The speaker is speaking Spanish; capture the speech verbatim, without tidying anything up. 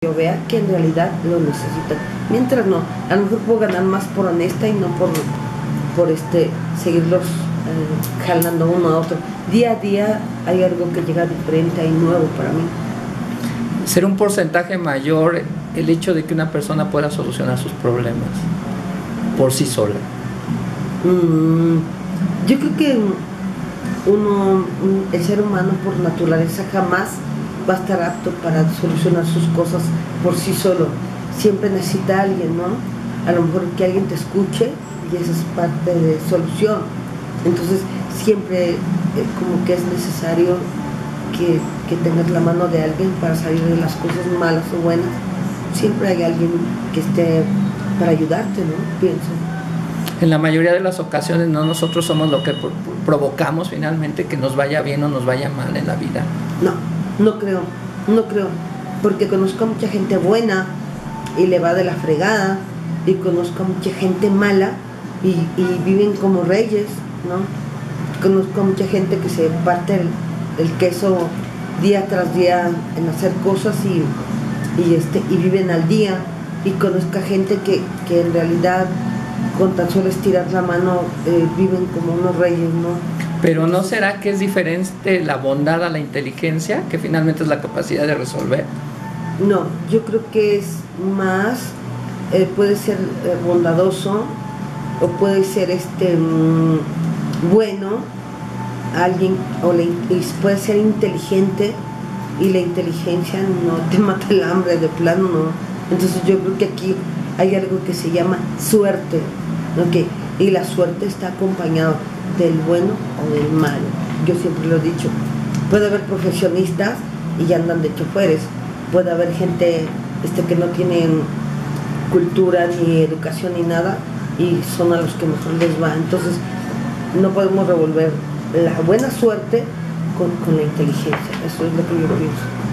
yo vea que en realidad lo necesitan. Mientras no, a lo mejor puedo ganar más por honesta y no por, por este seguirlos eh, jalando uno a otro. Día a día hay algo que llega diferente y nuevo para mí. ¿Será un porcentaje mayor el hecho de que una persona pueda solucionar sus problemas por sí sola? Mm, yo creo que uno, el ser humano por naturaleza jamás va a estar apto para solucionar sus cosas por sí solo. Siempre necesita a alguien, ¿no? A lo mejor que alguien te escuche y esa es parte de solución. Entonces siempre eh, como que es necesario que, que tengas la mano de alguien para salir de las cosas malas o buenas. Siempre hay alguien que esté para ayudarte, ¿no? Pienso. En la mayoría de las ocasiones no nosotros somos lo que provocamos finalmente que nos vaya bien o nos vaya mal en la vida. No, no creo, no creo, porque conozco a mucha gente buena y le va de la fregada, y conozco a mucha gente mala y, y viven como reyes, ¿no? Conozco a mucha gente que se parte el, el queso día tras día en hacer cosas y, y, este, y viven al día, y conozco a gente que, que en realidad con tan solo estirar la mano eh, viven como unos reyes, ¿no? Pero ¿no será que es diferente la bondad a la inteligencia, que finalmente es la capacidad de resolver? No, yo creo que es más, eh, puede ser eh, bondadoso o puede ser este mmm, bueno, alguien, o le, puede ser inteligente, y la inteligencia no te mata el hambre de plano, ¿no? Entonces yo creo que aquí hay algo que se llama suerte, ¿no? Que, y la suerte está acompañada del bueno o del malo. Yo siempre lo he dicho, puede haber profesionistas y ya andan de choferes, puede haber gente este, que no tienen cultura ni educación ni nada y son a los que mejor les va. Entonces no podemos revolver la buena suerte con, con la inteligencia. Eso es lo que yo pienso.